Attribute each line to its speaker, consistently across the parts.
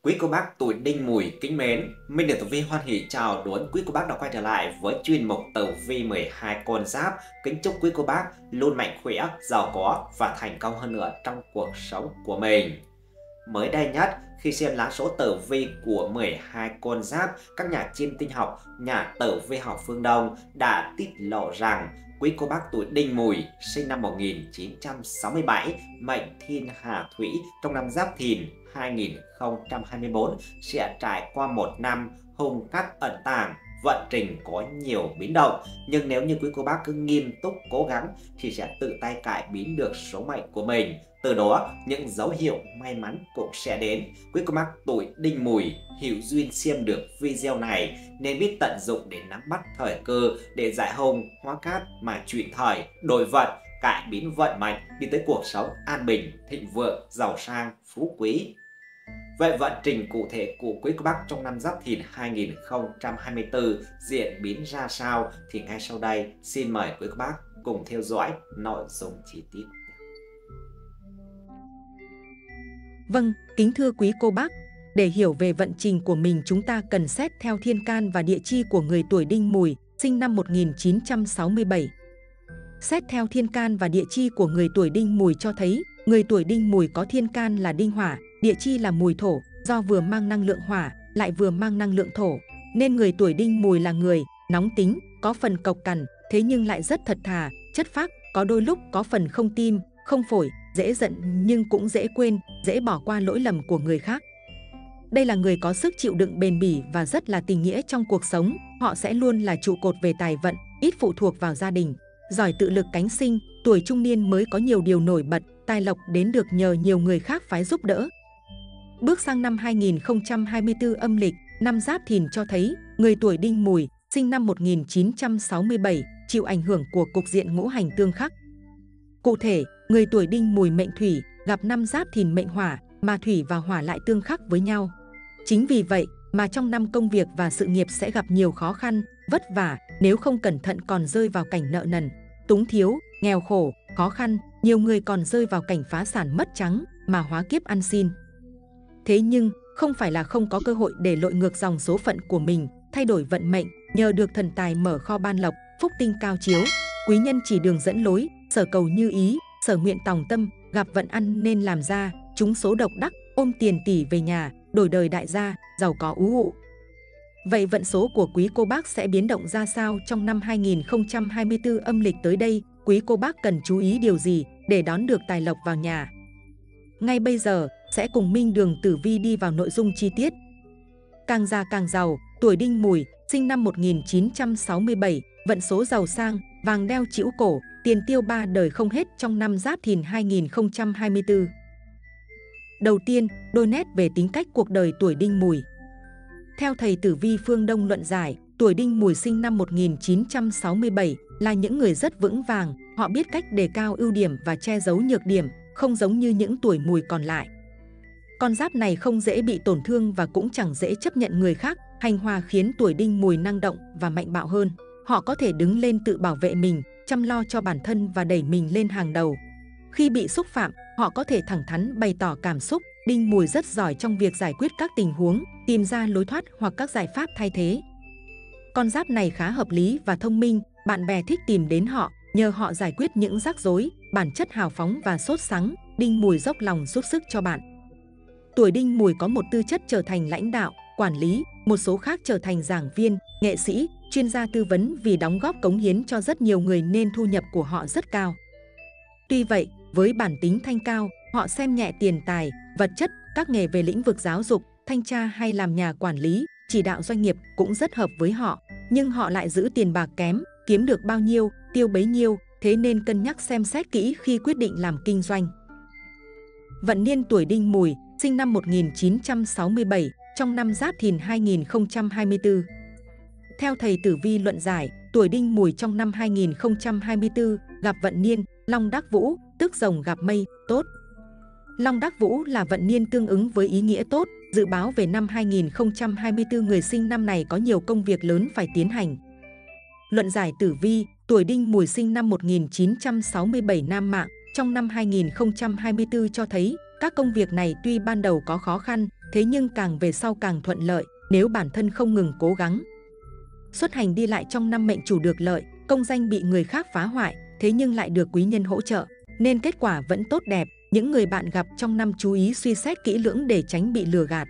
Speaker 1: Quý cô bác tuổi Đinh Mùi kính mến, Minh được tử vi hoan hỷ chào đón quý cô bác đã quay trở lại với chuyên mục tử vi 12 con giáp. Kính chúc quý cô bác luôn mạnh khỏe, giàu có và thành công hơn nữa trong cuộc sống của mình. Mới đây nhất, khi xem lá số tử vi của 12 con giáp, các nhà chiêm tinh học, nhà tử vi học phương Đông đã tiết lộ rằng quý cô bác tuổi Đinh Mùi sinh năm 1967, mệnh Thiên Hà Thủy, trong năm Giáp Thìn 2024 sẽ trải qua một năm hung cát ẩn tàng, vận trình có nhiều biến động. Nhưng nếu như quý cô bác cứ nghiêm túc cố gắng thì sẽ tự tay cải biến được số mệnh của mình. Từ đó những dấu hiệu may mắn cũng sẽ đến. Quý cô bác tuổi Đinh Mùi hữu duyên xem được video này nên biết tận dụng để nắm bắt thời cơ để giải hung hóa cát mà chuyển thời đổi vận, cải biến vận mệnh đi tới cuộc sống an bình, thịnh vượng, giàu sang, phú quý. Vậy vận trình cụ thể của quý cô bác trong năm Giáp Thìn 2024 diễn biến ra sao thì ngay sau đây xin mời quý cô bác cùng theo dõi nội dung chi tiết.
Speaker 2: Vâng, kính thưa quý cô bác, để hiểu về vận trình của mình chúng ta cần xét theo thiên can và địa chi của người tuổi Đinh Mùi, sinh năm 1967. Xét theo thiên can và địa chi của người tuổi Đinh Mùi cho thấy, người tuổi Đinh Mùi có thiên can là Đinh Hỏa, địa chi là Mùi Thổ, do vừa mang năng lượng hỏa lại vừa mang năng lượng thổ, nên người tuổi Đinh Mùi là người nóng tính, có phần cộc cằn, thế nhưng lại rất thật thà, chất phác, có đôi lúc có phần không tim, không phổi, dễ giận nhưng cũng dễ quên, dễ bỏ qua lỗi lầm của người khác. Đây là người có sức chịu đựng bền bỉ và rất là tình nghĩa trong cuộc sống. Họ sẽ luôn là trụ cột về tài vận, ít phụ thuộc vào gia đình, giỏi tự lực cánh sinh, tuổi trung niên mới có nhiều điều nổi bật, tài lộc đến được nhờ nhiều người khác phái giúp đỡ. Bước sang năm 2024 âm lịch, năm Giáp Thìn cho thấy người tuổi Đinh Mùi, sinh năm 1967, chịu ảnh hưởng của cục diện ngũ hành tương khắc. Cụ thể, người tuổi Đinh Mùi mệnh Thủy gặp năm Giáp Thìn mệnh Hỏa, mà Thủy và Hỏa lại tương khắc với nhau. Chính vì vậy mà trong năm công việc và sự nghiệp sẽ gặp nhiều khó khăn, vất vả, nếu không cẩn thận còn rơi vào cảnh nợ nần, túng thiếu, nghèo khổ, khó khăn, nhiều người còn rơi vào cảnh phá sản mất trắng mà hóa kiếp ăn xin. Thế nhưng, không phải là không có cơ hội để lội ngược dòng số phận của mình, thay đổi vận mệnh, nhờ được thần tài mở kho ban lộc, phúc tinh cao chiếu, quý nhân chỉ đường dẫn lối, sở cầu như ý, sở nguyện tòng tâm, gặp vận ăn nên làm ra, trúng số độc đắc, ôm tiền tỷ về nhà, đổi đời đại gia, giàu có ú ụ. Vậy vận số của quý cô bác sẽ biến động ra sao trong năm 2024 âm lịch tới đây? Quý cô bác cần chú ý điều gì để đón được tài lộc vào nhà? Ngay bây giờ, sẽ cùng Minh Đường Tử Vi đi vào nội dung chi tiết. Càng già càng giàu, tuổi Đinh Mùi, sinh năm 1967, vận số giàu sang, vàng đeo trĩu cổ, tiền tiêu ba đời không hết trong năm Giáp Thìn 2024. Đầu tiên, đôi nét về tính cách cuộc đời tuổi Đinh Mùi. Theo thầy tử vi phương Đông luận giải, tuổi Đinh Mùi sinh năm 1967 là những người rất vững vàng, họ biết cách đề cao ưu điểm và che giấu nhược điểm, không giống như những tuổi Mùi còn lại. Con giáp này không dễ bị tổn thương và cũng chẳng dễ chấp nhận người khác, hành hòa khiến tuổi Đinh Mùi năng động và mạnh bạo hơn. Họ có thể đứng lên tự bảo vệ mình, chăm lo cho bản thân và đẩy mình lên hàng đầu. Khi bị xúc phạm, họ có thể thẳng thắn bày tỏ cảm xúc. Đinh Mùi rất giỏi trong việc giải quyết các tình huống, tìm ra lối thoát hoặc các giải pháp thay thế. Con giáp này khá hợp lý và thông minh, bạn bè thích tìm đến họ, nhờ họ giải quyết những rắc rối, bản chất hào phóng và sốt sắng, Đinh Mùi dốc lòng giúp sức cho bạn. Tuổi Đinh Mùi có một tư chất trở thành lãnh đạo, quản lý, một số khác trở thành giảng viên, nghệ sĩ, chuyên gia tư vấn vì đóng góp cống hiến cho rất nhiều người nên thu nhập của họ rất cao. Tuy vậy, với bản tính thanh cao, họ xem nhẹ tiền tài, vật chất, các nghề về lĩnh vực giáo dục, thanh tra hay làm nhà quản lý, chỉ đạo doanh nghiệp cũng rất hợp với họ. Nhưng họ lại giữ tiền bạc kém, kiếm được bao nhiêu, tiêu bấy nhiêu, thế nên cân nhắc xem xét kỹ khi quyết định làm kinh doanh. Vận niên tuổi Đinh Mùi, sinh năm 1967, trong năm Giáp Thìn 2024. Theo thầy tử vi luận giải, tuổi Đinh Mùi trong năm 2024 gặp vận niên Long Đắc Vũ, tức rồng gặp mây, tốt. Long Đắc Vũ là vận niên tương ứng với ý nghĩa tốt, dự báo về năm 2024 người sinh năm này có nhiều công việc lớn phải tiến hành. Luận giải tử vi, tuổi Đinh Mùi sinh năm 1967 nam mạng, trong năm 2024 cho thấy các công việc này tuy ban đầu có khó khăn, thế nhưng càng về sau càng thuận lợi nếu bản thân không ngừng cố gắng. Xuất hành đi lại trong năm mệnh chủ được lợi, công danh bị người khác phá hoại, thế nhưng lại được quý nhân hỗ trợ, nên kết quả vẫn tốt đẹp. Những người bạn gặp trong năm chú ý suy xét kỹ lưỡng để tránh bị lừa gạt.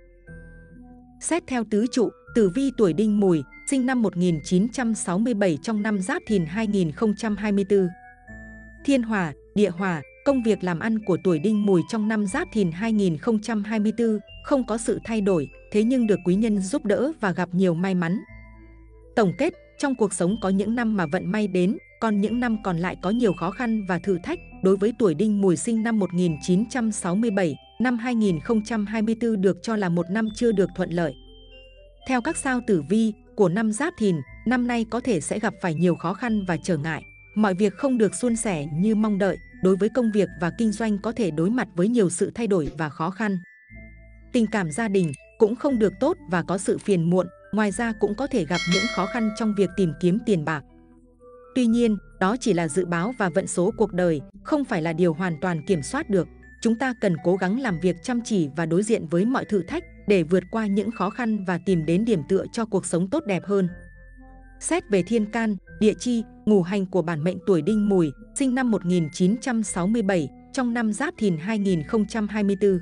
Speaker 2: Xét theo tứ trụ, tử vi tuổi Đinh Mùi, sinh năm 1967 trong năm Giáp Thìn 2024. Thiên hỏa, địa hỏa, công việc làm ăn của tuổi Đinh Mùi trong năm Giáp Thìn 2024 không có sự thay đổi, thế nhưng được quý nhân giúp đỡ và gặp nhiều may mắn. Tổng kết, trong cuộc sống có những năm mà vận may đến, còn những năm còn lại có nhiều khó khăn và thử thách. Đối với tuổi Đinh Mùi sinh năm 1967, năm 2024 được cho là một năm chưa được thuận lợi. Theo các sao tử vi của năm Giáp Thìn, năm nay có thể sẽ gặp phải nhiều khó khăn và trở ngại. Mọi việc không được suôn sẻ như mong đợi. Đối với công việc và kinh doanh có thể đối mặt với nhiều sự thay đổi và khó khăn. Tình cảm gia đình cũng không được tốt và có sự phiền muộn. Ngoài ra cũng có thể gặp những khó khăn trong việc tìm kiếm tiền bạc. Tuy nhiên, đó chỉ là dự báo và vận số cuộc đời, không phải là điều hoàn toàn kiểm soát được. Chúng ta cần cố gắng làm việc chăm chỉ và đối diện với mọi thử thách để vượt qua những khó khăn và tìm đến điểm tựa cho cuộc sống tốt đẹp hơn. Xét về thiên can, địa chi, ngũ hành của bản mệnh tuổi Đinh Mùi, sinh năm 1967, trong năm Giáp Thìn 2024.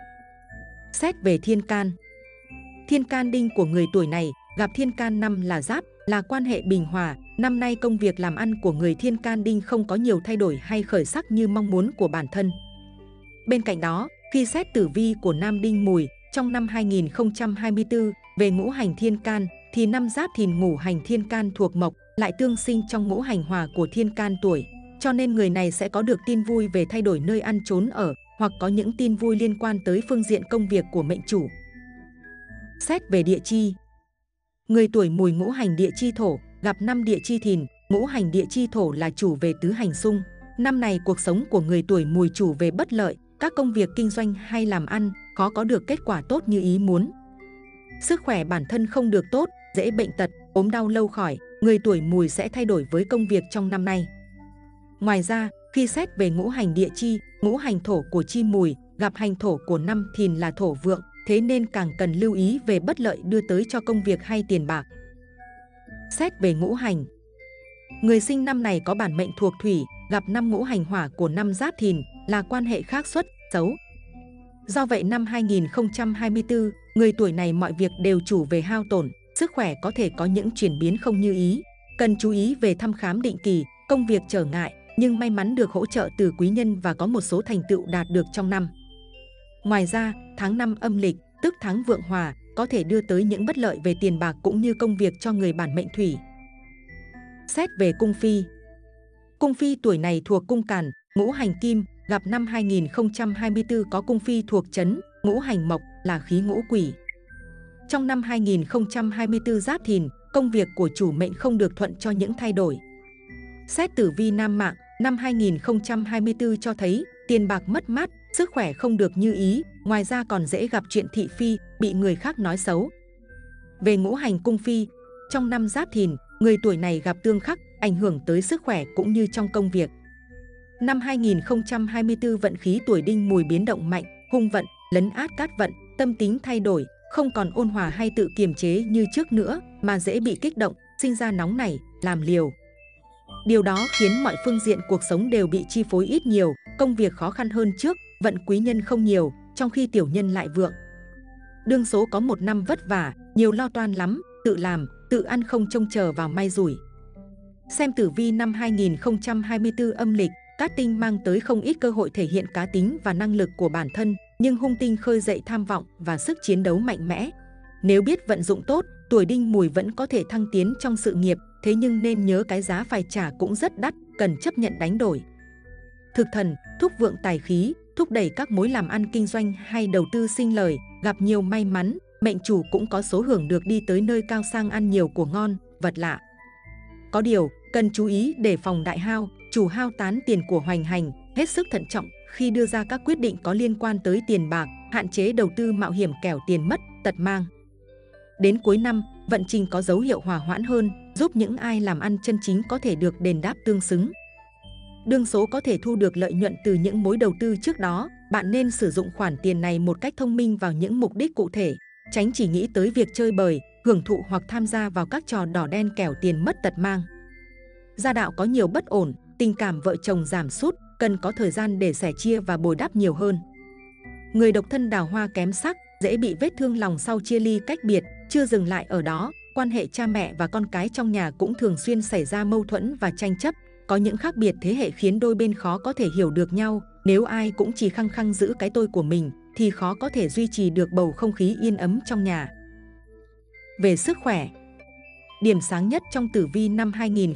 Speaker 2: Xét về thiên can. Thiên can đinh của người tuổi này gặp thiên can năm là Giáp, là quan hệ bình hòa. Năm nay công việc làm ăn của người thiên can đinh không có nhiều thay đổi hay khởi sắc như mong muốn của bản thân. Bên cạnh đó, khi xét tử vi của nam Đinh Mùi trong năm 2024 về ngũ hành thiên can, thì năm Giáp Thìn ngũ hành thiên can thuộc mộc, lại tương sinh trong ngũ hành hòa của thiên can tuổi. Cho nên người này sẽ có được tin vui về thay đổi nơi ăn trốn ở, hoặc có những tin vui liên quan tới phương diện công việc của mệnh chủ. Xét về địa chi. Người tuổi Mùi ngũ hành địa chi thổ, gặp năm địa chi Thìn, ngũ hành địa chi thổ là chủ về tứ hành xung. Năm này cuộc sống của người tuổi Mùi chủ về bất lợi, các công việc kinh doanh hay làm ăn khó có được kết quả tốt như ý muốn. Sức khỏe bản thân không được tốt, dễ bệnh tật, ốm đau lâu khỏi, người tuổi Mùi sẽ thay đổi với công việc trong năm nay. Ngoài ra, khi xét về ngũ hành địa chi, ngũ hành thổ của chi Mùi, gặp hành thổ của năm Thìn là thổ vượng, thế nên càng cần lưu ý về bất lợi đưa tới cho công việc hay tiền bạc. Xét về ngũ hành. Người sinh năm này có bản mệnh thuộc thủy, gặp năm ngũ hành hỏa của năm Giáp Thìn là quan hệ khắc xuất, xấu. Do vậy năm 2024, người tuổi này mọi việc đều chủ về hao tổn, sức khỏe có thể có những chuyển biến không như ý. Cần chú ý về thăm khám định kỳ, công việc trở ngại, nhưng may mắn được hỗ trợ từ quý nhân và có một số thành tựu đạt được trong năm. Ngoài ra, tháng 5 âm lịch, tức tháng vượng hòa, có thể đưa tới những bất lợi về tiền bạc cũng như công việc cho người bản mệnh thủy. Xét về cung phi. Cung phi tuổi này thuộc cung càn, ngũ hành kim, gặp năm 2024 có cung phi thuộc chấn, ngũ hành mộc là khí ngũ quỷ. Trong năm 2024 Giáp Thìn, công việc của chủ mệnh không được thuận cho những thay đổi. Xét tử vi nam mạng, năm 2024 cho thấy tiền bạc mất mát, sức khỏe không được như ý, ngoài ra còn dễ gặp chuyện thị phi, bị người khác nói xấu. Về ngũ hành cung phi, trong năm Giáp Thìn, người tuổi này gặp tương khắc, ảnh hưởng tới sức khỏe cũng như trong công việc. Năm 2024 vận khí tuổi Đinh Mùi biến động mạnh, hung vận, lấn át cát vận, tâm tính thay đổi, không còn ôn hòa hay tự kiềm chế như trước nữa, mà dễ bị kích động, sinh ra nóng nảy, làm liều. Điều đó khiến mọi phương diện cuộc sống đều bị chi phối ít nhiều, công việc khó khăn hơn trước, vận quý nhân không nhiều, trong khi tiểu nhân lại vượng. Đương số có một năm vất vả, nhiều lo toan lắm, tự làm, tự ăn không trông chờ vào may rủi. Xem tử vi năm 2024 âm lịch, cát tinh mang tới không ít cơ hội thể hiện cá tính và năng lực của bản thân, nhưng hung tinh khơi dậy tham vọng và sức chiến đấu mạnh mẽ. Nếu biết vận dụng tốt, tuổi Đinh Mùi vẫn có thể thăng tiến trong sự nghiệp, thế nhưng nên nhớ cái giá phải trả cũng rất đắt, cần chấp nhận đánh đổi. Thực thần, thúc vượng tài khí, thúc đẩy các mối làm ăn kinh doanh hay đầu tư sinh lời, gặp nhiều may mắn, mệnh chủ cũng có số hưởng được đi tới nơi cao sang ăn nhiều của ngon, vật lạ. Có điều, cần chú ý để phòng đại hao, chủ hao tán tiền của hoành hành, hết sức thận trọng khi đưa ra các quyết định có liên quan tới tiền bạc, hạn chế đầu tư mạo hiểm kẻo tiền mất, tật mang. Đến cuối năm, vận trình có dấu hiệu hòa hoãn hơn, giúp những ai làm ăn chân chính có thể được đền đáp tương xứng. Đương số có thể thu được lợi nhuận từ những mối đầu tư trước đó, bạn nên sử dụng khoản tiền này một cách thông minh vào những mục đích cụ thể, tránh chỉ nghĩ tới việc chơi bời, hưởng thụ hoặc tham gia vào các trò đỏ đen kẻo tiền mất tật mang. Gia đạo có nhiều bất ổn, tình cảm vợ chồng giảm sút, cần có thời gian để sẻ chia và bồi đắp nhiều hơn. Người độc thân đào hoa kém sắc, dễ bị vết thương lòng sau chia ly cách biệt. Chưa dừng lại ở đó, quan hệ cha mẹ và con cái trong nhà cũng thường xuyên xảy ra mâu thuẫn và tranh chấp. Có những khác biệt thế hệ khiến đôi bên khó có thể hiểu được nhau. Nếu ai cũng chỉ khăng khăng giữ cái tôi của mình thì khó có thể duy trì được bầu không khí yên ấm trong nhà. Về sức khỏe, điểm sáng nhất trong tử vi năm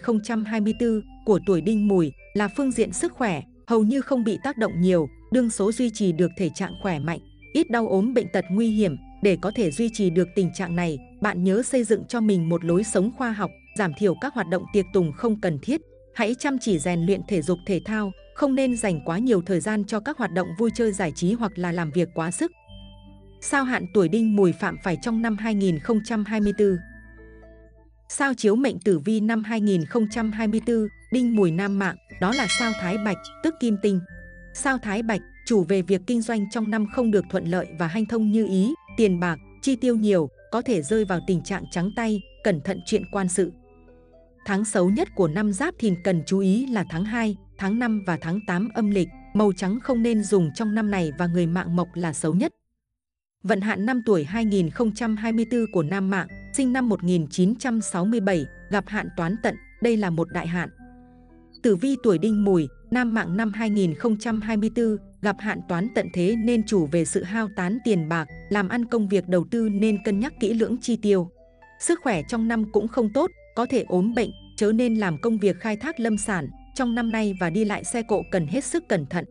Speaker 2: 2024 của tuổi Đinh Mùi là phương diện sức khỏe, hầu như không bị tác động nhiều, đương số duy trì được thể trạng khỏe mạnh, ít đau ốm bệnh tật nguy hiểm. Để có thể duy trì được tình trạng này, bạn nhớ xây dựng cho mình một lối sống khoa học, giảm thiểu các hoạt động tiệc tùng không cần thiết. Hãy chăm chỉ rèn luyện thể dục thể thao, không nên dành quá nhiều thời gian cho các hoạt động vui chơi giải trí hoặc là làm việc quá sức. Sao hạn tuổi Đinh Mùi phạm phải trong năm 2024. Sao chiếu mệnh tử vi năm 2024, Đinh Mùi nam mạng, đó là sao Thái Bạch, tức Kim Tinh. Sao Thái Bạch, chủ về việc kinh doanh trong năm không được thuận lợi và hanh thông như ý, tiền bạc, chi tiêu nhiều, có thể rơi vào tình trạng trắng tay, cẩn thận chuyện quan sự. Tháng xấu nhất của năm Giáp Thìn cần chú ý là tháng 2, tháng 5 và tháng 8 âm lịch, màu trắng không nên dùng trong năm này và người mạng mộc là xấu nhất. Vận hạn năm tuổi 2024 của nam mạng, sinh năm 1967, gặp hạn toán tận, đây là một đại hạn. Tử vi tuổi Đinh Mùi, nam mạng năm 2024, gặp hạn toán tận thế nên chủ về sự hao tán tiền bạc, làm ăn công việc đầu tư nên cân nhắc kỹ lưỡng chi tiêu. Sức khỏe trong năm cũng không tốt, có thể ốm bệnh, chớ nên làm công việc khai thác lâm sản trong năm nay và đi lại xe cộ cần hết sức cẩn thận.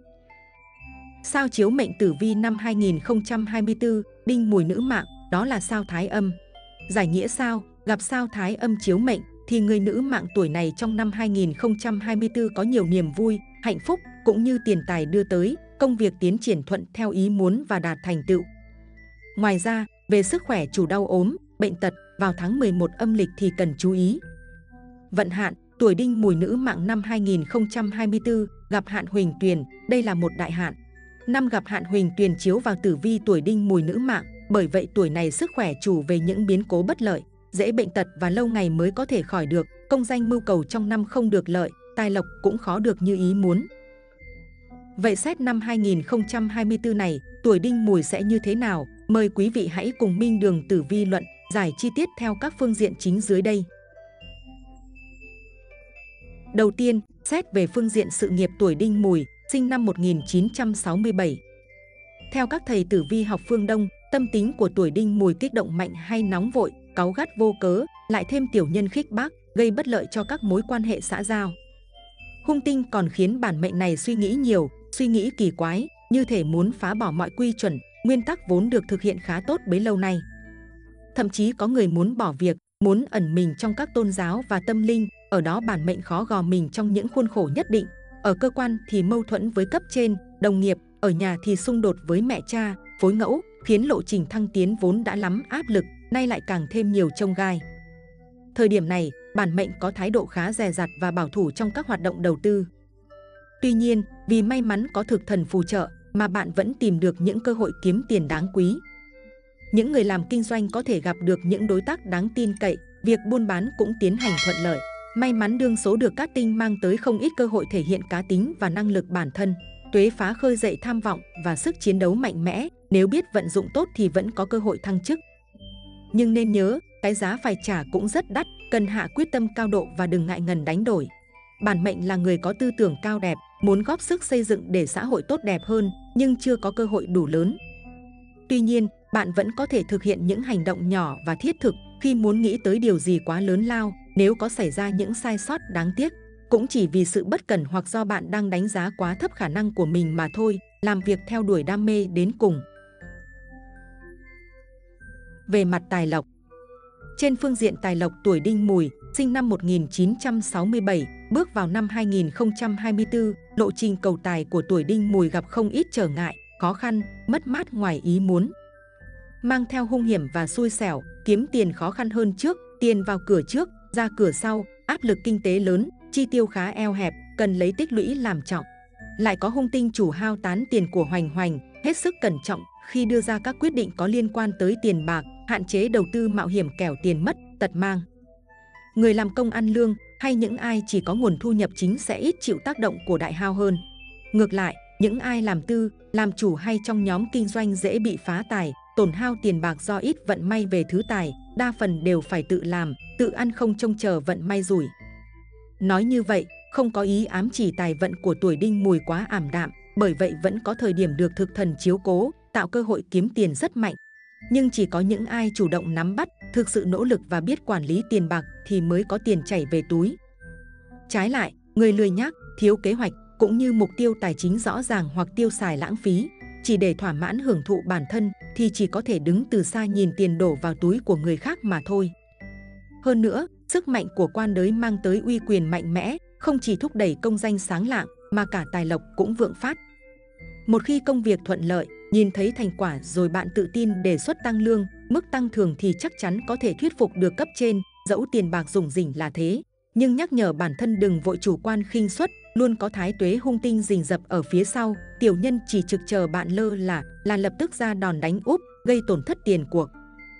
Speaker 2: Sao chiếu mệnh tử vi năm 2024, Đinh Mùi nữ mạng, đó là sao Thái Âm. Giải nghĩa sao, gặp sao Thái Âm chiếu mệnh thì người nữ mạng tuổi này trong năm 2024 có nhiều niềm vui, hạnh phúc cũng như tiền tài đưa tới, công việc tiến triển thuận theo ý muốn và đạt thành tựu. Ngoài ra, về sức khỏe chủ đau ốm, bệnh tật vào tháng 11 âm lịch thì cần chú ý. Vận hạn, tuổi Đinh Mùi nữ mạng năm 2024, gặp hạn Huỳnh Tuyền, đây là một đại hạn. Năm gặp hạn Huỳnh Tuyền chiếu vào tử vi tuổi Đinh Mùi nữ mạng, bởi vậy tuổi này sức khỏe chủ về những biến cố bất lợi, dễ bệnh tật và lâu ngày mới có thể khỏi được, công danh mưu cầu trong năm không được lợi, tài lộc cũng khó được như ý muốn. Vậy xét năm 2024 này, tuổi Đinh Mùi sẽ như thế nào? Mời quý vị hãy cùng Minh Đường tử vi luận giải chi tiết theo các phương diện chính dưới đây. Đầu tiên, xét về phương diện sự nghiệp tuổi Đinh Mùi, sinh năm 1967. Theo các thầy tử vi học phương Đông, tâm tính của tuổi Đinh Mùi kích động mạnh hay nóng vội, cáu gắt vô cớ, lại thêm tiểu nhân khích bác, gây bất lợi cho các mối quan hệ xã giao. Hung tinh còn khiến bản mệnh này suy nghĩ nhiều, suy nghĩ kỳ quái, như thể muốn phá bỏ mọi quy chuẩn, nguyên tắc vốn được thực hiện khá tốt bấy lâu nay. Thậm chí có người muốn bỏ việc, muốn ẩn mình trong các tôn giáo và tâm linh, ở đó bản mệnh khó gò mình trong những khuôn khổ nhất định. Ở cơ quan thì mâu thuẫn với cấp trên, đồng nghiệp, ở nhà thì xung đột với mẹ cha, phối ngẫu, khiến lộ trình thăng tiến vốn đã lắm áp lực, nay lại càng thêm nhiều chông gai. Thời điểm này, bản mệnh có thái độ khá dè dặt và bảo thủ trong các hoạt động đầu tư. Tuy nhiên, vì may mắn có thực thần phù trợ mà bạn vẫn tìm được những cơ hội kiếm tiền đáng quý. Những người làm kinh doanh có thể gặp được những đối tác đáng tin cậy, việc buôn bán cũng tiến hành thuận lợi. May mắn đương số được cát tinh mang tới không ít cơ hội thể hiện cá tính và năng lực bản thân. Tuế phá khơi dậy tham vọng và sức chiến đấu mạnh mẽ, nếu biết vận dụng tốt thì vẫn có cơ hội thăng chức. Nhưng nên nhớ, cái giá phải trả cũng rất đắt, cần hạ quyết tâm cao độ và đừng ngại ngần đánh đổi. Bản mệnh là người có tư tưởng cao đẹp, muốn góp sức xây dựng để xã hội tốt đẹp hơn, nhưng chưa có cơ hội đủ lớn. Tuy nhiên, bạn vẫn có thể thực hiện những hành động nhỏ và thiết thực khi muốn nghĩ tới điều gì quá lớn lao. Nếu có xảy ra những sai sót đáng tiếc, cũng chỉ vì sự bất cẩn hoặc do bạn đang đánh giá quá thấp khả năng của mình mà thôi. Làm việc theo đuổi đam mê đến cùng. Về mặt tài lộc, trên phương diện tài lộc, tuổi Đinh Mùi, sinh năm 1967, bước vào năm 2024, lộ trình cầu tài của tuổi Đinh Mùi gặp không ít trở ngại, khó khăn, mất mát ngoài ý muốn. Mang theo hung hiểm và xui xẻo, kiếm tiền khó khăn hơn trước, tiền vào cửa trước, ra cửa sau, áp lực kinh tế lớn, chi tiêu khá eo hẹp, cần lấy tích lũy làm trọng. Lại có hung tinh chủ hao tán tiền của hoành hoành, hết sức cẩn trọng khi đưa ra các quyết định có liên quan tới tiền bạc, hạn chế đầu tư mạo hiểm kẻo tiền mất, tật mang. Người làm công ăn lương hay những ai chỉ có nguồn thu nhập chính sẽ ít chịu tác động của đại hao hơn. Ngược lại, những ai làm tư, làm chủ hay trong nhóm kinh doanh dễ bị phá tài, tổn hao tiền bạc do ít vận may về thứ tài, đa phần đều phải tự làm, tự ăn không trông chờ vận may rủi. Nói như vậy, không có ý ám chỉ tài vận của tuổi Đinh Mùi quá ảm đạm, bởi vậy vẫn có thời điểm được thực thần chiếu cố, tạo cơ hội kiếm tiền rất mạnh. Nhưng chỉ có những ai chủ động nắm bắt, thực sự nỗ lực và biết quản lý tiền bạc thì mới có tiền chảy về túi. Trái lại, người lười nhác, thiếu kế hoạch cũng như mục tiêu tài chính rõ ràng hoặc tiêu xài lãng phí, chỉ để thỏa mãn hưởng thụ bản thân thì chỉ có thể đứng từ xa nhìn tiền đổ vào túi của người khác mà thôi. Hơn nữa, sức mạnh của quan đới mang tới uy quyền mạnh mẽ, không chỉ thúc đẩy công danh sáng lạng mà cả tài lộc cũng vượng phát. Một khi công việc thuận lợi, nhìn thấy thành quả rồi bạn tự tin đề xuất tăng lương, mức tăng thường thì chắc chắn có thể thuyết phục được cấp trên, dẫu tiền bạc rủng rỉnh là thế. Nhưng nhắc nhở bản thân đừng vội chủ quan khinh suất, luôn có thái tuế hung tinh rình rập ở phía sau, tiểu nhân chỉ trực chờ bạn lơ là lập tức ra đòn đánh úp, gây tổn thất tiền cuộc.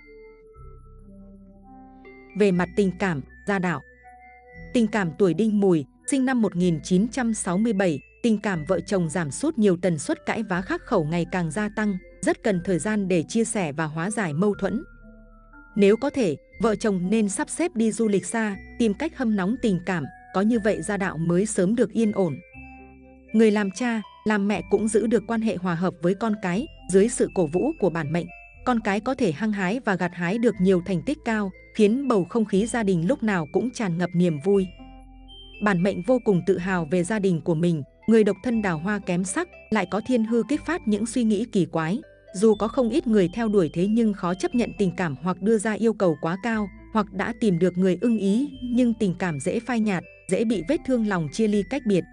Speaker 2: Về mặt tình cảm, gia đạo. Tình cảm tuổi Đinh Mùi, sinh năm 1967, tình cảm vợ chồng giảm sút, nhiều tần suất cãi vã khắc khẩu ngày càng gia tăng, rất cần thời gian để chia sẻ và hóa giải mâu thuẫn. Nếu có thể, vợ chồng nên sắp xếp đi du lịch xa, tìm cách hâm nóng tình cảm, có như vậy gia đạo mới sớm được yên ổn. Người làm cha, làm mẹ cũng giữ được quan hệ hòa hợp với con cái, dưới sự cổ vũ của bản mệnh. Con cái có thể hăng hái và gặt hái được nhiều thành tích cao, khiến bầu không khí gia đình lúc nào cũng tràn ngập niềm vui. Bản mệnh vô cùng tự hào về gia đình của mình, người độc thân đào hoa kém sắc, lại có thiên hư kích phát những suy nghĩ kỳ quái. Dù có không ít người theo đuổi thế nhưng khó chấp nhận tình cảm hoặc đưa ra yêu cầu quá cao, hoặc đã tìm được người ưng ý nhưng tình cảm dễ phai nhạt, dễ bị vết thương lòng chia ly cách biệt.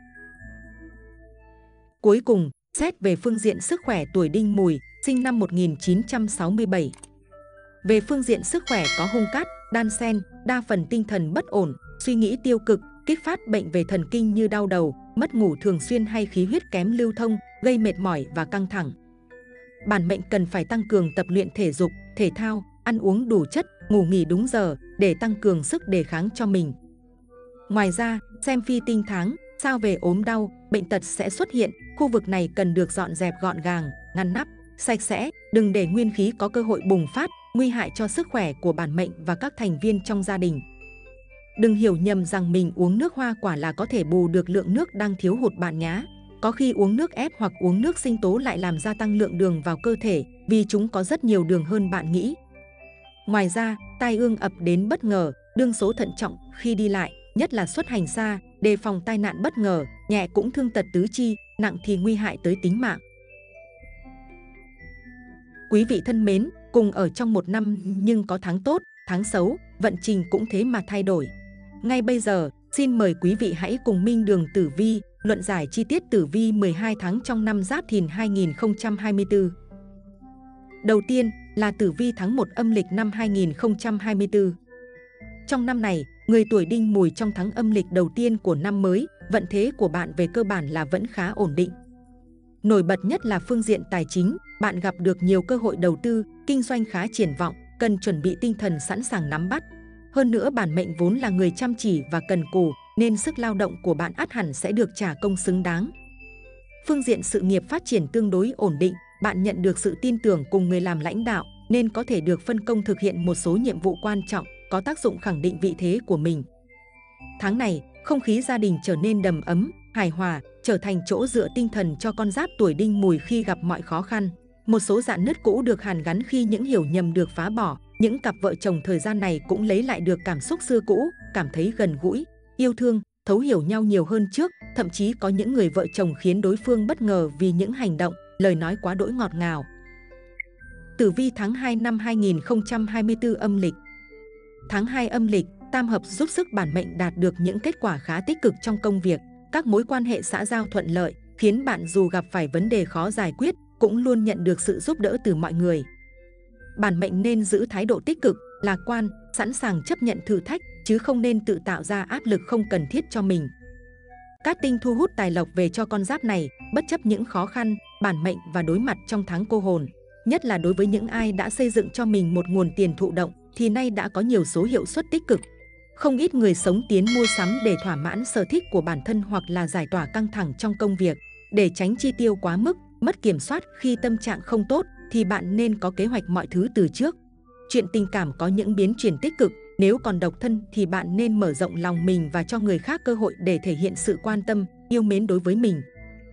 Speaker 2: Cuối cùng, xét về phương diện sức khỏe tuổi Đinh Mùi, sinh năm 1967. Về phương diện sức khỏe có hung cát, đan xen, đa phần tinh thần bất ổn, suy nghĩ tiêu cực, kích phát bệnh về thần kinh như đau đầu, mất ngủ thường xuyên hay khí huyết kém lưu thông, gây mệt mỏi và căng thẳng. Bản mệnh cần phải tăng cường tập luyện thể dục, thể thao, ăn uống đủ chất, ngủ nghỉ đúng giờ để tăng cường sức đề kháng cho mình. Ngoài ra, xem phi tinh tháng, sao về ốm đau, bệnh tật sẽ xuất hiện, khu vực này cần được dọn dẹp gọn gàng, ngăn nắp, sạch sẽ, đừng để nguyên khí có cơ hội bùng phát, nguy hại cho sức khỏe của bản mệnh và các thành viên trong gia đình. Đừng hiểu nhầm rằng mình uống nước hoa quả là có thể bù được lượng nước đang thiếu hụt bạn nhé. Có khi uống nước ép hoặc uống nước sinh tố lại làm gia tăng lượng đường vào cơ thể, vì chúng có rất nhiều đường hơn bạn nghĩ. Ngoài ra, tai ương ập đến bất ngờ, đương số thận trọng khi đi lại, nhất là xuất hành xa, đề phòng tai nạn bất ngờ, nhẹ cũng thương tật tứ chi, nặng thì nguy hại tới tính mạng. Quý vị thân mến, cùng ở trong một năm nhưng có tháng tốt, tháng xấu, vận trình cũng thế mà thay đổi. Ngay bây giờ, xin mời quý vị hãy cùng Minh Đường Tử Vi luận giải chi tiết tử vi 12 tháng trong năm Giáp Thìn 2024. Đầu tiên là tử vi tháng 1 âm lịch năm 2024. Trong năm này, người tuổi Đinh Mùi trong tháng âm lịch đầu tiên của năm mới, vận thế của bạn về cơ bản là vẫn khá ổn định. Nổi bật nhất là phương diện tài chính, bạn gặp được nhiều cơ hội đầu tư, kinh doanh khá triển vọng, cần chuẩn bị tinh thần sẵn sàng nắm bắt. Hơn nữa bản mệnh vốn là người chăm chỉ và cần cù, nên sức lao động của bạn ắt hẳn sẽ được trả công xứng đáng. Phương diện sự nghiệp phát triển tương đối ổn định, bạn nhận được sự tin tưởng cùng người làm lãnh đạo, nên có thể được phân công thực hiện một số nhiệm vụ quan trọng, có tác dụng khẳng định vị thế của mình. Tháng này, không khí gia đình trở nên đầm ấm, hài hòa, trở thành chỗ dựa tinh thần cho con giáp tuổi Đinh Mùi khi gặp mọi khó khăn. Một số rạn nứt cũ được hàn gắn khi những hiểu nhầm được phá bỏ. Những cặp vợ chồng thời gian này cũng lấy lại được cảm xúc xưa cũ, cảm thấy gần gũi, yêu thương, thấu hiểu nhau nhiều hơn trước. Thậm chí có những người vợ chồng khiến đối phương bất ngờ vì những hành động, lời nói quá đỗi ngọt ngào. Tử vi tháng 2 năm 2024 âm lịch. Tháng 2 âm lịch, tam hợp giúp sức bản mệnh đạt được những kết quả khá tích cực trong công việc. Các mối quan hệ xã giao thuận lợi, khiến bạn dù gặp phải vấn đề khó giải quyết, cũng luôn nhận được sự giúp đỡ từ mọi người. Bản mệnh nên giữ thái độ tích cực, lạc quan, sẵn sàng chấp nhận thử thách, chứ không nên tự tạo ra áp lực không cần thiết cho mình. Cát tinh thu hút tài lộc về cho con giáp này, bất chấp những khó khăn, bản mệnh và đối mặt trong tháng cô hồn. Nhất là đối với những ai đã xây dựng cho mình một nguồn tiền thụ động, thì nay đã có nhiều số hiệu suất tích cực. Không ít người sống tiến mua sắm để thỏa mãn sở thích của bản thân hoặc là giải tỏa căng thẳng trong công việc. Để tránh chi tiêu quá mức, mất kiểm soát khi tâm trạng không tốt, thì bạn nên có kế hoạch mọi thứ từ trước. Chuyện tình cảm có những biến chuyển tích cực. Nếu còn độc thân thì bạn nên mở rộng lòng mình và cho người khác cơ hội để thể hiện sự quan tâm, yêu mến đối với mình.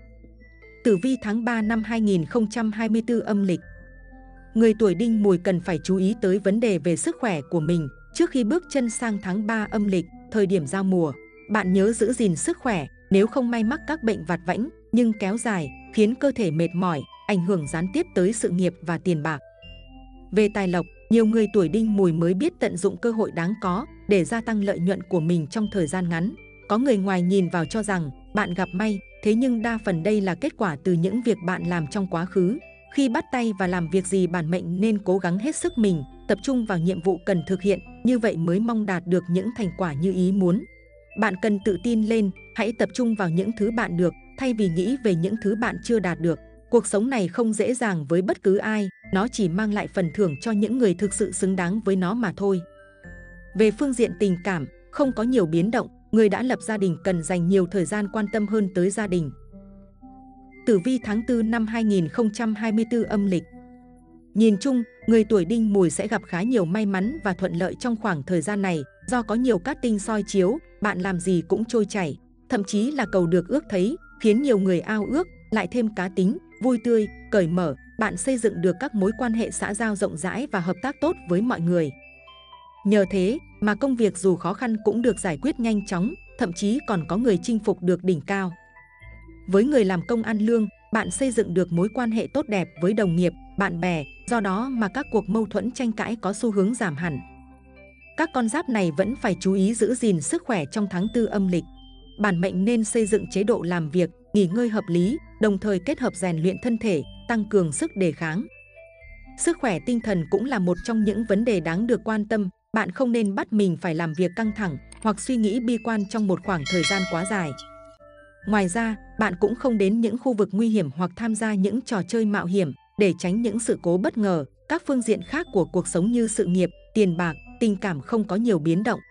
Speaker 2: Tử vi tháng 3 năm 2024 âm lịch. Người tuổi Đinh Mùi cần phải chú ý tới vấn đề về sức khỏe của mình trước khi bước chân sang tháng 3 âm lịch, thời điểm giao mùa. Bạn nhớ giữ gìn sức khỏe, nếu không may mắc các bệnh vặt vãnh nhưng kéo dài, khiến cơ thể mệt mỏi, ảnh hưởng gián tiếp tới sự nghiệp và tiền bạc. Về tài lộc, nhiều người tuổi Đinh Mùi mới biết tận dụng cơ hội đáng có để gia tăng lợi nhuận của mình trong thời gian ngắn. Có người ngoài nhìn vào cho rằng bạn gặp may, thế nhưng đa phần đây là kết quả từ những việc bạn làm trong quá khứ. Khi bắt tay và làm việc gì, bản mệnh nên cố gắng hết sức mình, tập trung vào nhiệm vụ cần thực hiện, như vậy mới mong đạt được những thành quả như ý muốn. Bạn cần tự tin lên, hãy tập trung vào những thứ bạn được, thay vì nghĩ về những thứ bạn chưa đạt được. Cuộc sống này không dễ dàng với bất cứ ai, nó chỉ mang lại phần thưởng cho những người thực sự xứng đáng với nó mà thôi. Về phương diện tình cảm, không có nhiều biến động, người đã lập gia đình cần dành nhiều thời gian quan tâm hơn tới gia đình. Tử vi tháng 4 năm 2024 âm lịch. Nhìn chung, người tuổi Đinh Mùi sẽ gặp khá nhiều may mắn và thuận lợi trong khoảng thời gian này, do có nhiều cát tinh soi chiếu, bạn làm gì cũng trôi chảy, thậm chí là cầu được ước thấy, khiến nhiều người ao ước, lại thêm cá tính, vui tươi, cởi mở, bạn xây dựng được các mối quan hệ xã giao rộng rãi và hợp tác tốt với mọi người. Nhờ thế mà công việc dù khó khăn cũng được giải quyết nhanh chóng, thậm chí còn có người chinh phục được đỉnh cao. Với người làm công ăn lương, bạn xây dựng được mối quan hệ tốt đẹp với đồng nghiệp, bạn bè, do đó mà các cuộc mâu thuẫn tranh cãi có xu hướng giảm hẳn. Các con giáp này vẫn phải chú ý giữ gìn sức khỏe trong tháng 4 âm lịch. Bản mệnh nên xây dựng chế độ làm việc, nghỉ ngơi hợp lý, đồng thời kết hợp rèn luyện thân thể, tăng cường sức đề kháng. Sức khỏe tinh thần cũng là một trong những vấn đề đáng được quan tâm. Bạn không nên bắt mình phải làm việc căng thẳng hoặc suy nghĩ bi quan trong một khoảng thời gian quá dài. Ngoài ra, bạn cũng không đến những khu vực nguy hiểm hoặc tham gia những trò chơi mạo hiểm để tránh những sự cố bất ngờ. Các phương diện khác của cuộc sống như sự nghiệp, tiền bạc, tình cảm không có nhiều biến động.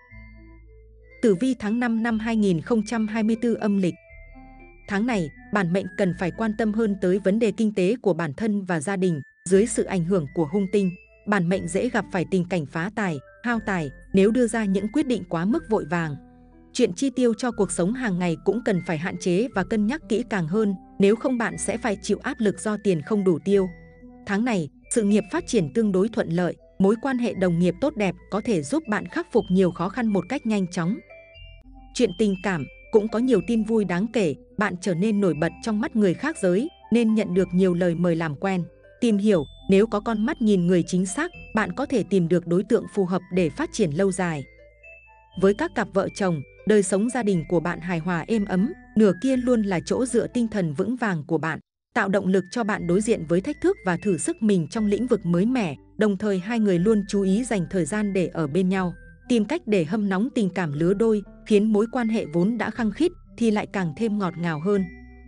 Speaker 2: Tử vi tháng 5 năm 2024 âm lịch. Tháng này, bản mệnh cần phải quan tâm hơn tới vấn đề kinh tế của bản thân và gia đình. Dưới sự ảnh hưởng của hung tinh, bản mệnh dễ gặp phải tình cảnh phá tài, hao tài nếu đưa ra những quyết định quá mức vội vàng. Chuyện chi tiêu cho cuộc sống hàng ngày cũng cần phải hạn chế và cân nhắc kỹ càng hơn, nếu không bạn sẽ phải chịu áp lực do tiền không đủ tiêu. Tháng này, sự nghiệp phát triển tương đối thuận lợi, mối quan hệ đồng nghiệp tốt đẹp có thể giúp bạn khắc phục nhiều khó khăn một cách nhanh chóng. Chuyện tình cảm cũng có nhiều tin vui đáng kể, bạn trở nên nổi bật trong mắt người khác giới, nên nhận được nhiều lời mời làm quen. Tìm hiểu, nếu có con mắt nhìn người chính xác, bạn có thể tìm được đối tượng phù hợp để phát triển lâu dài. Với các cặp vợ chồng, đời sống gia đình của bạn hài hòa êm ấm, nửa kia luôn là chỗ dựa tinh thần vững vàng của bạn, tạo động lực cho bạn đối diện với thách thức và thử sức mình trong lĩnh vực mới mẻ. Đồng thời hai người luôn chú ý dành thời gian để ở bên nhau, tìm cách để hâm nóng tình cảm lứa đôi, khiến mối quan hệ vốn đã khăng khít thì lại càng thêm ngọt ngào hơn.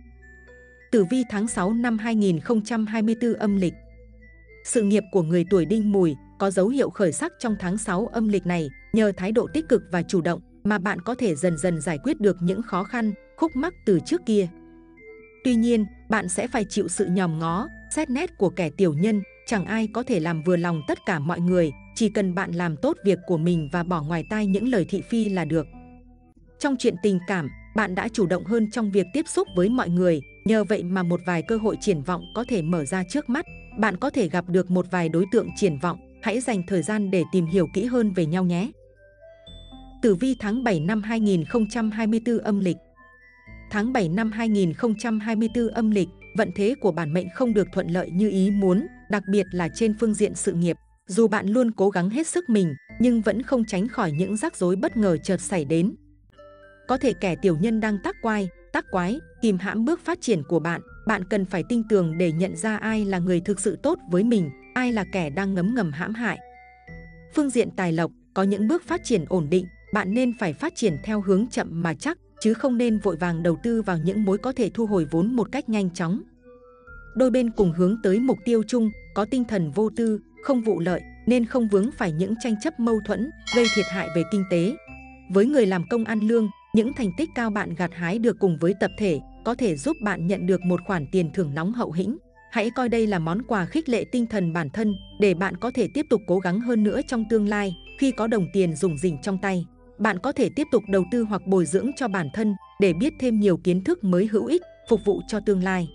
Speaker 2: Tử vi tháng 6 năm 2024 âm lịch. Sự nghiệp của người tuổi Đinh Mùi có dấu hiệu khởi sắc trong tháng 6 âm lịch này, nhờ thái độ tích cực và chủ động mà bạn có thể dần dần giải quyết được những khó khăn, khúc mắc từ trước kia. Tuy nhiên, bạn sẽ phải chịu sự nhòm ngó, xét nét của kẻ tiểu nhân, chẳng ai có thể làm vừa lòng tất cả mọi người, chỉ cần bạn làm tốt việc của mình và bỏ ngoài tai những lời thị phi là được. Trong chuyện tình cảm, bạn đã chủ động hơn trong việc tiếp xúc với mọi người, nhờ vậy mà một vài cơ hội triển vọng có thể mở ra trước mắt. Bạn có thể gặp được một vài đối tượng triển vọng, hãy dành thời gian để tìm hiểu kỹ hơn về nhau nhé. Tử vi tháng 7 năm 2024 âm lịch. Tháng 7 năm 2024 âm lịch, vận thế của bản mệnh không được thuận lợi như ý muốn, đặc biệt là trên phương diện sự nghiệp. Dù bạn luôn cố gắng hết sức mình, nhưng vẫn không tránh khỏi những rắc rối bất ngờ chợt xảy đến. Có thể kẻ tiểu nhân đang tác quái, kìm hãm bước phát triển của bạn. Bạn cần phải tinh tường để nhận ra ai là người thực sự tốt với mình, ai là kẻ đang ngấm ngầm hãm hại. Phương diện tài lộc, có những bước phát triển ổn định, bạn nên phải phát triển theo hướng chậm mà chắc, chứ không nên vội vàng đầu tư vào những mối có thể thu hồi vốn một cách nhanh chóng. Đôi bên cùng hướng tới mục tiêu chung, có tinh thần vô tư, không vụ lợi, nên không vướng phải những tranh chấp mâu thuẫn, gây thiệt hại về kinh tế. Với người làm công ăn lương, những thành tích cao bạn gặt hái được cùng với tập thể có thể giúp bạn nhận được một khoản tiền thưởng nóng hậu hĩnh. Hãy coi đây là món quà khích lệ tinh thần bản thân để bạn có thể tiếp tục cố gắng hơn nữa trong tương lai. Khi có đồng tiền rủng rỉnh trong tay, bạn có thể tiếp tục đầu tư hoặc bồi dưỡng cho bản thân để biết thêm nhiều kiến thức mới hữu ích, phục vụ cho tương lai.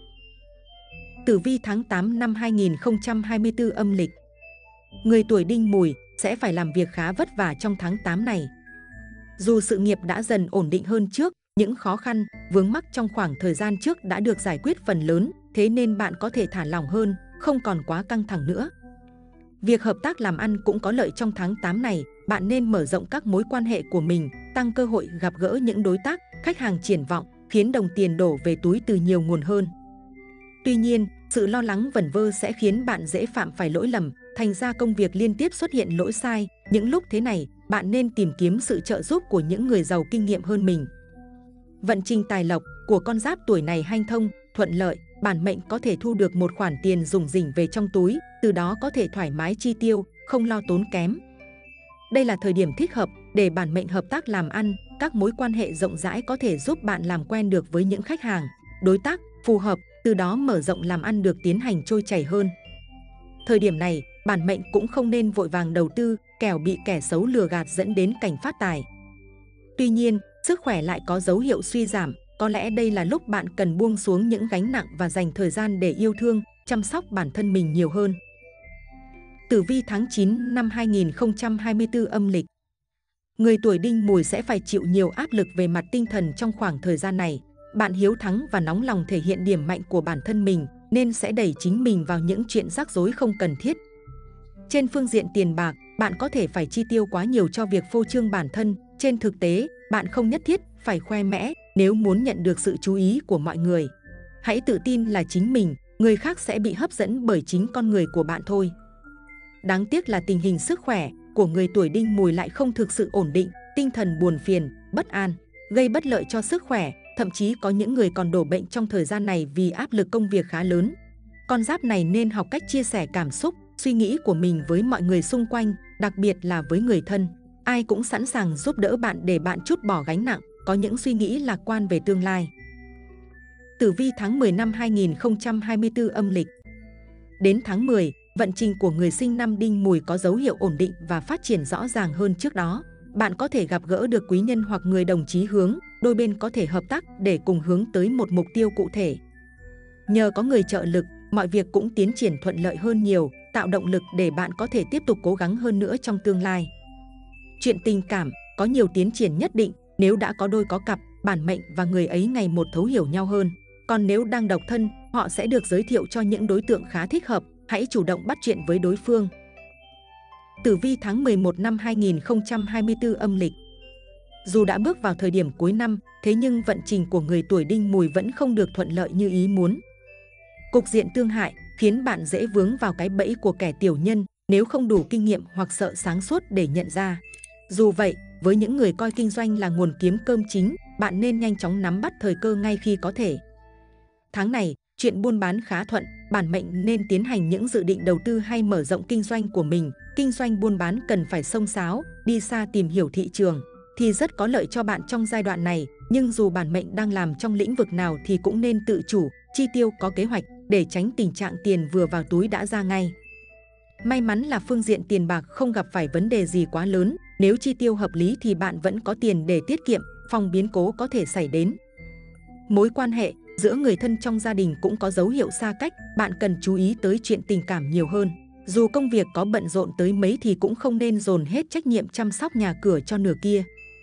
Speaker 2: Tử vi tháng 8 năm 2024 âm lịch. Người tuổi Đinh Mùi sẽ phải làm việc khá vất vả trong tháng 8 này. Dù sự nghiệp đã dần ổn định hơn trước, những khó khăn, vướng mắc trong khoảng thời gian trước đã được giải quyết phần lớn, thế nên bạn có thể thả lỏng hơn, không còn quá căng thẳng nữa. Việc hợp tác làm ăn cũng có lợi trong tháng 8 này, bạn nên mở rộng các mối quan hệ của mình, tăng cơ hội gặp gỡ những đối tác, khách hàng triển vọng, khiến đồng tiền đổ về túi từ nhiều nguồn hơn. Tuy nhiên, sự lo lắng vẩn vơ sẽ khiến bạn dễ phạm phải lỗi lầm, thành ra công việc liên tiếp xuất hiện lỗi sai. Những lúc thế này, bạn nên tìm kiếm sự trợ giúp của những người giàu kinh nghiệm hơn mình. Vận trình tài lộc của con giáp tuổi này hanh thông, thuận lợi, bản mệnh có thể thu được một khoản tiền rủng rỉnh về trong túi, từ đó có thể thoải mái chi tiêu, không lo tốn kém. Đây là thời điểm thích hợp để bản mệnh hợp tác làm ăn, các mối quan hệ rộng rãi có thể giúp bạn làm quen được với những khách hàng, đối tác phù hợp, từ đó mở rộng làm ăn được tiến hành trôi chảy hơn. Thời điểm này, bản mệnh cũng không nên vội vàng đầu tư, kẻo bị kẻ xấu lừa gạt dẫn đến cảnh phát tài. Tuy nhiên, sức khỏe lại có dấu hiệu suy giảm, có lẽ đây là lúc bạn cần buông xuống những gánh nặng và dành thời gian để yêu thương, chăm sóc bản thân mình nhiều hơn. Tử vi tháng 9 năm 2024 âm lịch. Người tuổi Đinh Mùi sẽ phải chịu nhiều áp lực về mặt tinh thần trong khoảng thời gian này. Bạn hiếu thắng và nóng lòng thể hiện điểm mạnh của bản thân mình, nên sẽ đẩy chính mình vào những chuyện rắc rối không cần thiết. Trên phương diện tiền bạc, bạn có thể phải chi tiêu quá nhiều cho việc phô trương bản thân. Trên thực tế, bạn không nhất thiết phải khoe mẽ nếu muốn nhận được sự chú ý của mọi người. Hãy tự tin là chính mình, người khác sẽ bị hấp dẫn bởi chính con người của bạn thôi. Đáng tiếc là tình hình sức khỏe của người tuổi Đinh Mùi lại không thực sự ổn định, tinh thần buồn phiền, bất an, gây bất lợi cho sức khỏe. Thậm chí có những người còn đổ bệnh trong thời gian này vì áp lực công việc khá lớn. Con giáp này nên học cách chia sẻ cảm xúc, suy nghĩ của mình với mọi người xung quanh, đặc biệt là với người thân. Ai cũng sẵn sàng giúp đỡ bạn để bạn trút bỏ gánh nặng, có những suy nghĩ lạc quan về tương lai. Tử vi tháng 10 năm 2024 âm lịch. Đến tháng 10, vận trình của người sinh năm Đinh Mùi có dấu hiệu ổn định và phát triển rõ ràng hơn trước đó. Bạn có thể gặp gỡ được quý nhân hoặc người đồng chí hướng, đôi bên có thể hợp tác để cùng hướng tới một mục tiêu cụ thể. Nhờ có người trợ lực, mọi việc cũng tiến triển thuận lợi hơn nhiều, tạo động lực để bạn có thể tiếp tục cố gắng hơn nữa trong tương lai. Chuyện tình cảm có nhiều tiến triển nhất định, nếu đã có đôi có cặp, bản mệnh và người ấy ngày một thấu hiểu nhau hơn. Còn nếu đang độc thân, họ sẽ được giới thiệu cho những đối tượng khá thích hợp, hãy chủ động bắt chuyện với đối phương. Tử vi tháng 11 năm 2024 âm lịch. Dù đã bước vào thời điểm cuối năm, thế nhưng vận trình của người tuổi Đinh Mùi vẫn không được thuận lợi như ý muốn. Cục diện tương hại khiến bạn dễ vướng vào cái bẫy của kẻ tiểu nhân nếu không đủ kinh nghiệm hoặc sợ sáng suốt để nhận ra. Dù vậy, với những người coi kinh doanh là nguồn kiếm cơm chính, bạn nên nhanh chóng nắm bắt thời cơ ngay khi có thể. Tháng này, chuyện buôn bán khá thuận, bản mệnh nên tiến hành những dự định đầu tư hay mở rộng kinh doanh của mình. Kinh doanh buôn bán cần phải xông xáo, đi xa tìm hiểu thị trường thì rất có lợi cho bạn trong giai đoạn này. Nhưng dù bản mệnh đang làm trong lĩnh vực nào thì cũng nên tự chủ, chi tiêu có kế hoạch để tránh tình trạng tiền vừa vào túi đã ra ngay. May mắn là phương diện tiền bạc không gặp phải vấn đề gì quá lớn, nếu chi tiêu hợp lý thì bạn vẫn có tiền để tiết kiệm, phòng biến cố có thể xảy đến. Mối quan hệ giữa người thân trong gia đình cũng có dấu hiệu xa cách, bạn cần chú ý tới chuyện tình cảm nhiều hơn. Dù công việc có bận rộn tới mấy thì cũng không nên dồn hết trách nhiệm chăm sóc nhà cửa cho nửa kia.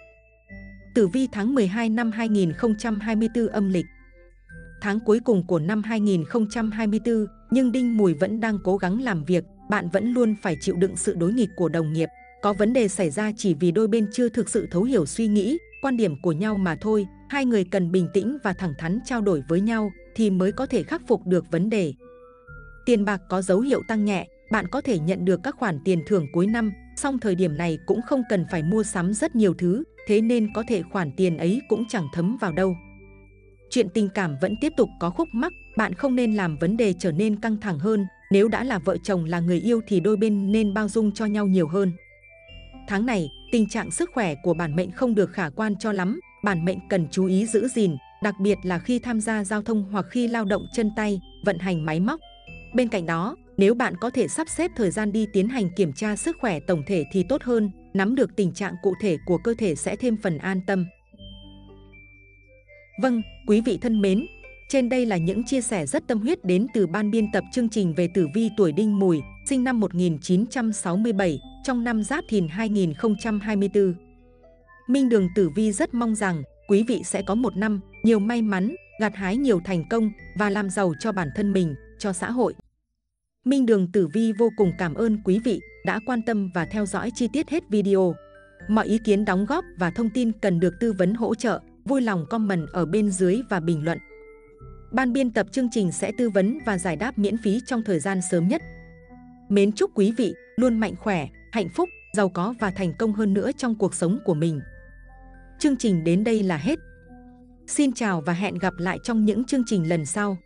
Speaker 2: Tử vi tháng 12 năm 2024 âm lịch. Tháng cuối cùng của năm 2024, nhưng Đinh Mùi vẫn đang cố gắng làm việc, bạn vẫn luôn phải chịu đựng sự đối nghịch của đồng nghiệp. Có vấn đề xảy ra chỉ vì đôi bên chưa thực sự thấu hiểu suy nghĩ, quan điểm của nhau mà thôi. Hai người cần bình tĩnh và thẳng thắn trao đổi với nhau thì mới có thể khắc phục được vấn đề. Tiền bạc có dấu hiệu tăng nhẹ, bạn có thể nhận được các khoản tiền thưởng cuối năm, song thời điểm này cũng không cần phải mua sắm rất nhiều thứ, thế nên có thể khoản tiền ấy cũng chẳng thấm vào đâu. Chuyện tình cảm vẫn tiếp tục có khúc mắc, bạn không nên làm vấn đề trở nên căng thẳng hơn. Nếu đã là vợ chồng là người yêu thì đôi bên nên bao dung cho nhau nhiều hơn. Tháng này, tình trạng sức khỏe của bản mệnh không được khả quan cho lắm, bản mệnh cần chú ý giữ gìn, đặc biệt là khi tham gia giao thông hoặc khi lao động chân tay, vận hành máy móc. Bên cạnh đó, nếu bạn có thể sắp xếp thời gian đi tiến hành kiểm tra sức khỏe tổng thể thì tốt hơn, nắm được tình trạng cụ thể của cơ thể sẽ thêm phần an tâm. Vâng, quý vị thân mến, trên đây là những chia sẻ rất tâm huyết đến từ ban biên tập chương trình về tử vi tuổi Đinh Mùi, sinh năm 1967, trong năm Giáp Thìn 2024. Minh Đường Tử Vi rất mong rằng quý vị sẽ có một năm nhiều may mắn, gặt hái nhiều thành công và làm giàu cho bản thân mình, cho xã hội. Minh Đường Tử Vi vô cùng cảm ơn quý vị đã quan tâm và theo dõi chi tiết hết video. Mọi ý kiến đóng góp và thông tin cần được tư vấn hỗ trợ, vui lòng comment ở bên dưới và bình luận. Ban biên tập chương trình sẽ tư vấn và giải đáp miễn phí trong thời gian sớm nhất. Mến chúc quý vị luôn mạnh khỏe, hạnh phúc, giàu có và thành công hơn nữa trong cuộc sống của mình. Chương trình đến đây là hết. Xin chào và hẹn gặp lại trong những chương trình lần sau.